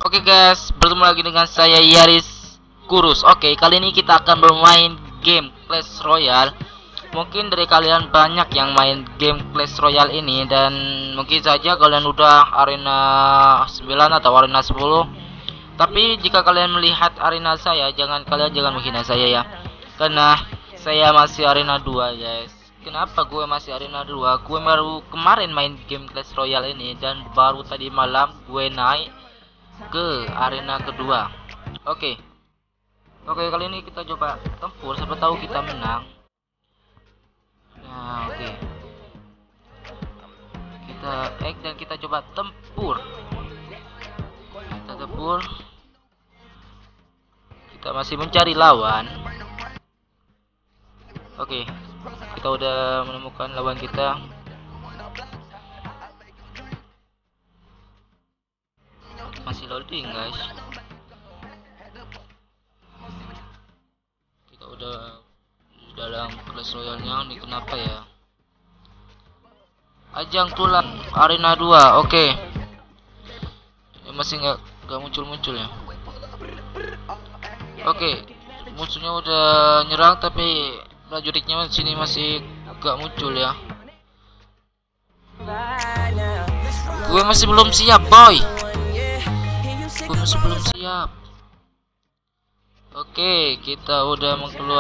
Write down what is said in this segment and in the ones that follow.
Oke guys, bertemu lagi dengan saya Yaris Kurus. Oke, kali ini kita akan bermain game Clash Royale. Mungkin dari kalian banyak yang main game Clash Royale ini, dan mungkin saja kalian udah arena 9 atau arena 10. Tapi jika kalian melihat arena saya, kalian jangan menghina saya ya, karena saya masih arena 2 guys. Kenapa gue masih arena 2? Gue baru kemarin main game Clash Royale ini, dan baru tadi malam gue naik ke arena kedua. Oke, kali ini kita coba tempur, siapa tahu kita menang. Nah, oke. Kita dan kita coba tempur. Kita masih mencari lawan. Oke, kita udah menemukan lawan kita. Masih loading guys. Kita udah di dalam Clash Royale nya. Ini kenapa ya? Ajang tulang arena 2. Oke. Ya, masih nggak muncul ya. Oke, musuhnya udah nyerang tapi prajuritnya di sini masih nggak muncul ya. Gue masih belum siap boy. Masih belum siap. Oke, kita udah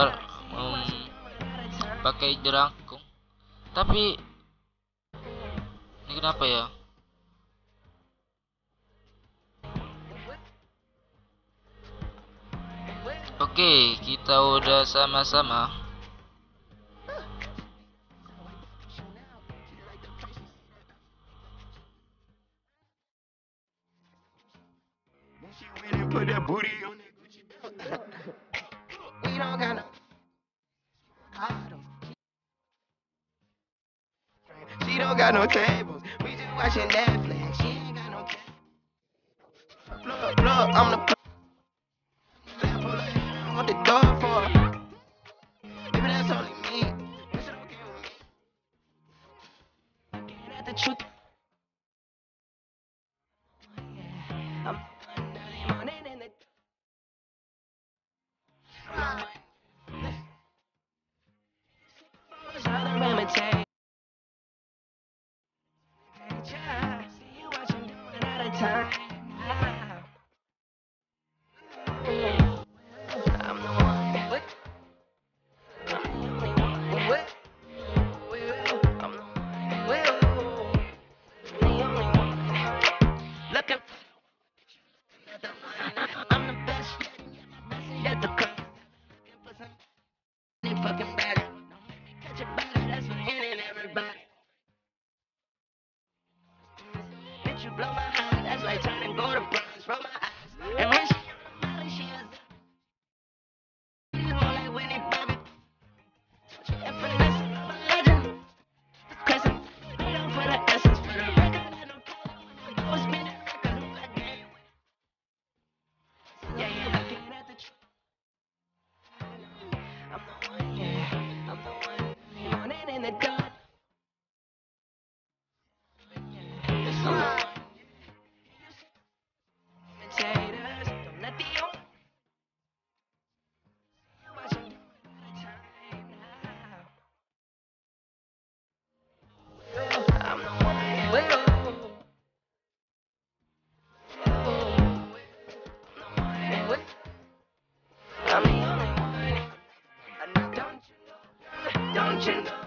pakai jerangkung. Tapi ini kenapa ya? Oke, kita udah sama-sama. Put that booty on that Gucci belt. We don't got no. She don't got no tables. We just watching Netflix. She ain't got no cables. Look, I'm the. I want the door for her. Maybe that's only me. It's okay with me. Looking at the truth. I'm early morning in the. Southern imitate. See you watching doing at a time. I'm the one. I'm the only one. I'm the only one. Looking. I'm the best yet to come. Fucking better. Catch a body, that's for any and everybody. Bitch, you blow my heart, that's like turning gold to bronze from my eyes. And when she she is like Whitney Bobby. And finesse, I'm a legend. Crescent, down for the essence, for the record, I don't care when I go spin that record, who I game with. Yeah, you're looking at the truth. I'm the one, yeah, I'm the one. Morning in the dark. It's the one. Imitators, don't let the old. You watching time now. I'm the one. I'm the only one. I know, don't you know? Don't you know?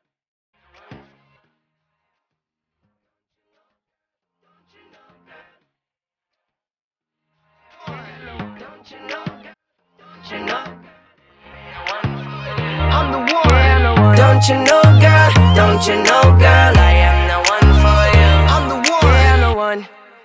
Don't you know? Don't you know? I'm the one. Don't you know, girl? Don't you know, girl? I am the one for you. I'm the one. Yeah, I'm the one.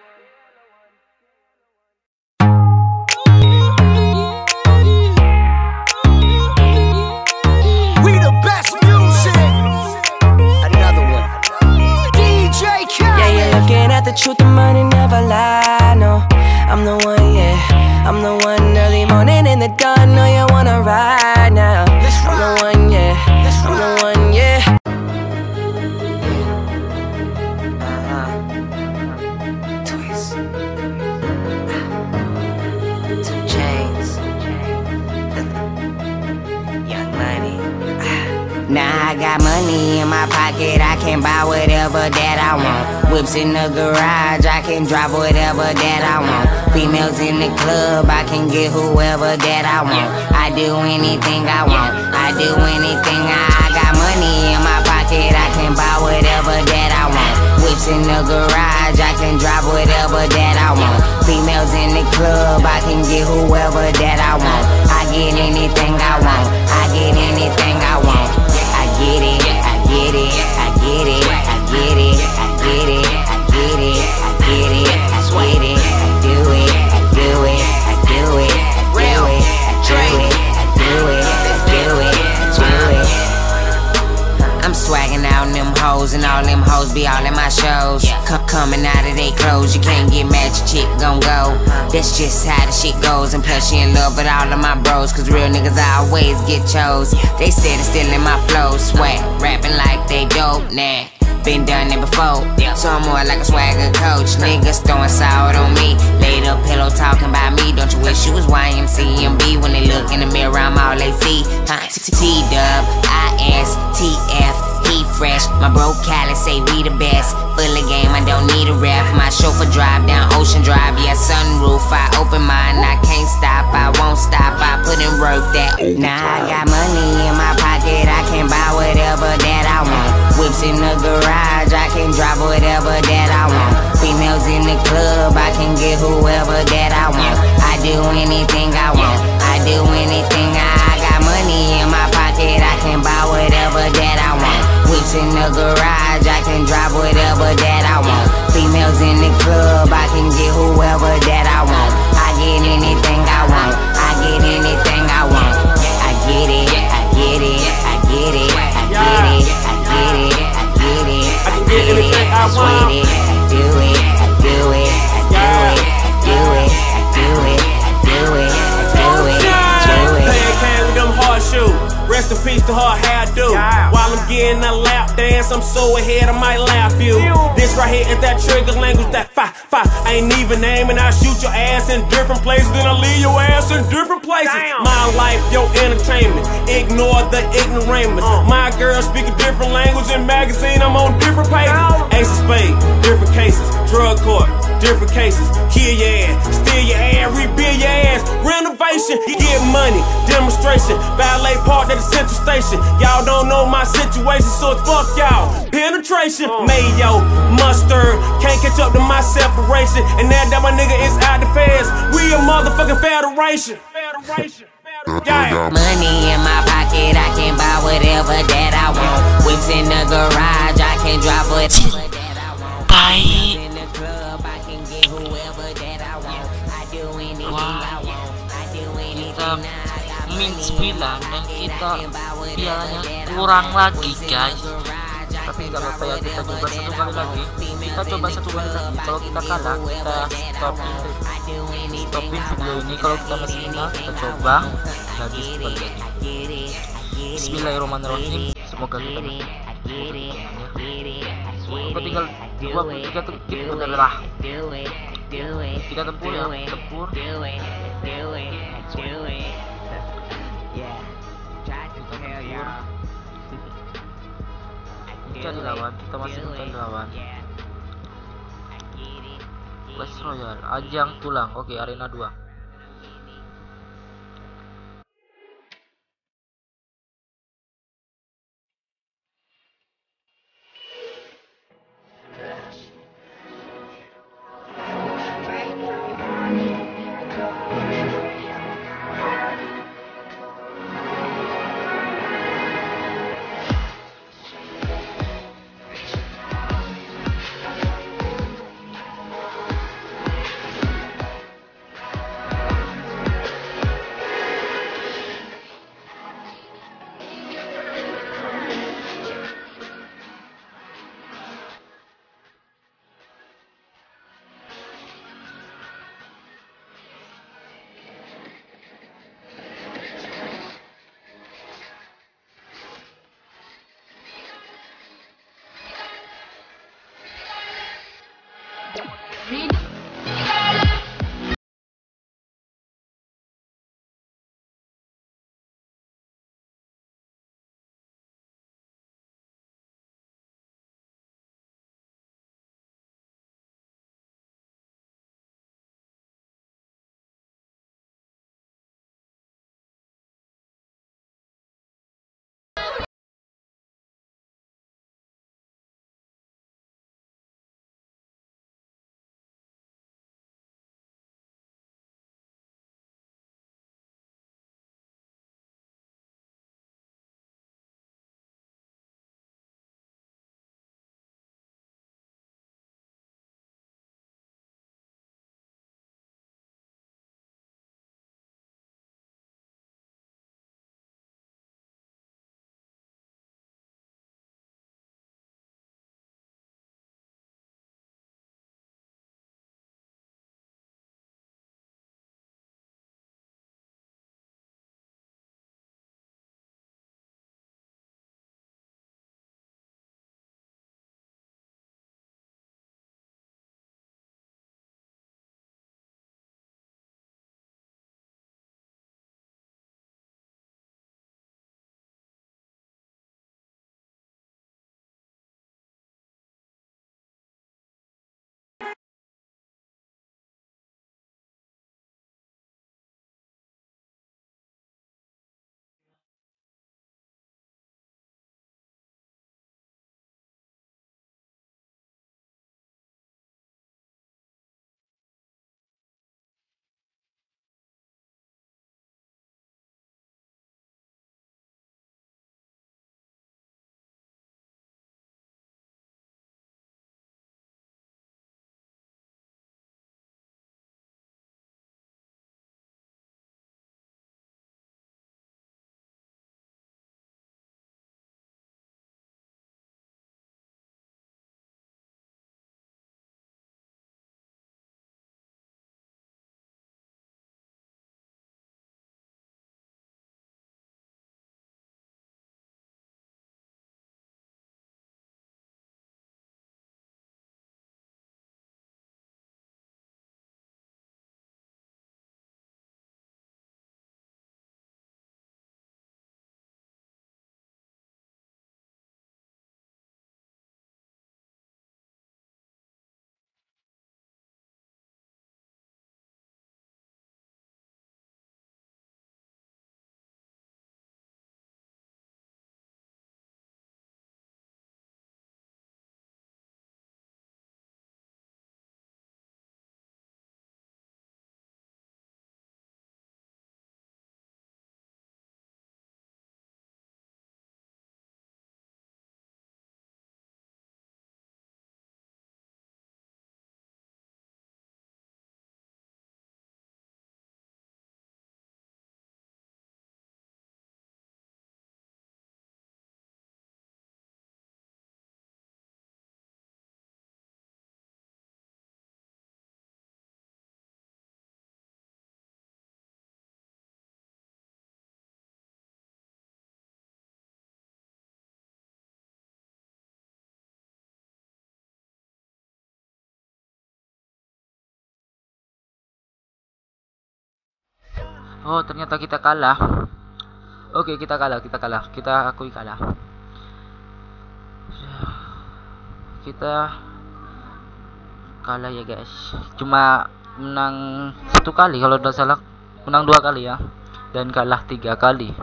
We the best music. Another one. DJ Khaled. Yeah, you're looking at the truth, the money never lie. No, I'm the one, yeah. I'm the one. Early morning in the dawn. No, you wanna ride now. I'm the one, yeah. I'm the one, yeah. Twist. I got money in my pocket, I can buy whatever that I want. Whips in the garage, I can drive whatever that I want. Females in the club, I can get whoever that I want. I do anything I want, I do anything I got money in my pocket, I can buy whatever that I want. Whips in the garage, I can drive whatever that I want. Females in the club, I can get whoever that I want. I get anything I want, I get anything I want. I get it, I get it, I get it, I get it, I get it, I get it, I get it, I sweat it, I do it, I do it, I do it, I do it, I do it, I do it, I do it. I'm swagging out in them hoes, and all them hoes be all in my shows. Coming out of they clothes, you can't get mad, your chick gon' go. That's just how the shit goes, and plus she in love with all of my bros, cause real niggas always get chose. They steady stealing my flow, swag, rapping like they dope, nah. Been done it before, so I'm more like a swagger coach. Niggas throwing salt on me, laid up pillow talking about me. Don't you wish you was YMCMB? When they look in the mirror, I'm all they see. T-Dub, I-S-T-F, he fresh. My bro Cali say we the best. Full of game, I don't need a ref. My chauffeur drive down Ocean Drive, yeah, sunroof. I open mine, I can't stop, I won't stop. I put in work that. Now I got money in my pocket, I can buy whatever that I want. Whips in the garage, I can drive whatever that I want. Females in the club, I can get whoever that I want. I do anything I want, I do anything I got money in my pocket, I can buy whatever that I want. Whips in the garage, I can drive whatever that I want. Females in the club, I can get whoever that I want. I get anything I want, I get anything I want. I get it, I get it, I get it, I get it, I get it, I get it, I get it, I sweat it, I do it, I do it, I do it, I do it, I do it, I do it, I do it, I do it. Playing can with them horseshoes. Rest in peace to her hairdo. While I'm getting a lap dance, I'm so ahead I might laugh you. This right here is that trigger language, that fi. I ain't even naming, I shoot your ass in different places, then I leave your ass in different places. My life, your entertainment, ignore the ignoramus. My girl speak a different language in magazine, I'm on different pages. Ace of spades, different cases. Drug court, different cases. Kill your ass, steal your ass, rebuild your ass. Renovation, get money, demonstration. Valet park at the central station. Y'all don't know my situation, so it's fuck y'all. Penetration, mayo, mustard, can't catch up to my separation. And now that my nigga is out the feds, we a motherfucking federation. Yeah. Money in my pocket, I can buy whatever that I want. Whips in the garage, I can drop whatever that I want. Tai. In the club, I can get whoever that I want. I do anything I want. I do anything Min 9 dan kita pialanya kurang lagi guys. Tapi nggak apa-apa ya, kita coba satu kali lagi. Kalau kita kalah, kita stopin video ini. Kalau kita masih menang, kita coba lagi sekali lagi. Bismillahirrahmanirrahim. Semoga kita menang. Semoga tinggal 2-3 tip adalah kita tempur ya, tempur. Cari lawan, kita masih mencari lawan. Clash Royale, ajang tulang. Oke, arena 2. Oh, ternyata kita kalah. Oke, kita kalah. Kita akui kalah. Kita kalah ya guys. Cuma menang 1 kali kalau tidak salah. Menang 2 kali ya. Dan kalah 3 kali.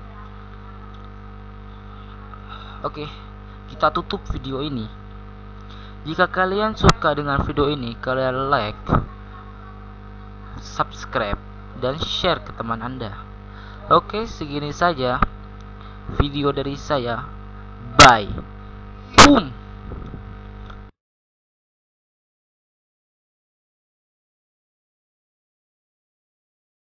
Oke, kita tutup video ini. Jika kalian suka dengan video ini, kalian like, subscribe, dan share ke teman Anda. Oke, segini saja video dari saya. Bye. Boom.